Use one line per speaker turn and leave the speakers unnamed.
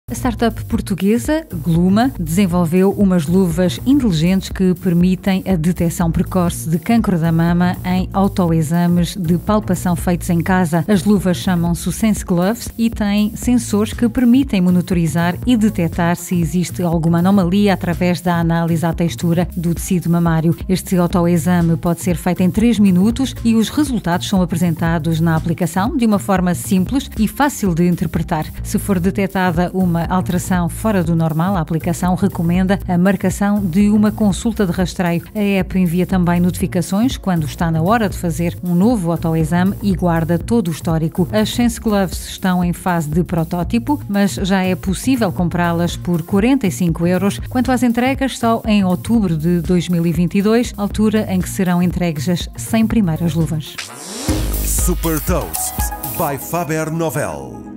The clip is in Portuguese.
A startup portuguesa Gluma desenvolveu umas luvas inteligentes que permitem a detecção precoce de cancro da mama em autoexames de palpação feitos em casa. As luvas chamam-se Sense Gloves e têm sensores que permitem monitorizar e detectar se existe alguma anomalia através da análise à textura do tecido mamário. Este autoexame pode ser feito em 3 minutos e os resultados são apresentados na aplicação de uma forma simples e fácil de interpretar. Se for detectada uma alteração fora do normal, a aplicação recomenda a marcação de uma consulta de rastreio. A app envia também notificações quando está na hora de fazer um novo autoexame e guarda todo o histórico. As Sense Gloves estão em fase de protótipo, mas já é possível comprá-las por 45€. Quanto às entregas, só em outubro de 2022, altura em que serão entregues as 100 primeiras luvas.
Super Toast by Faber Novel.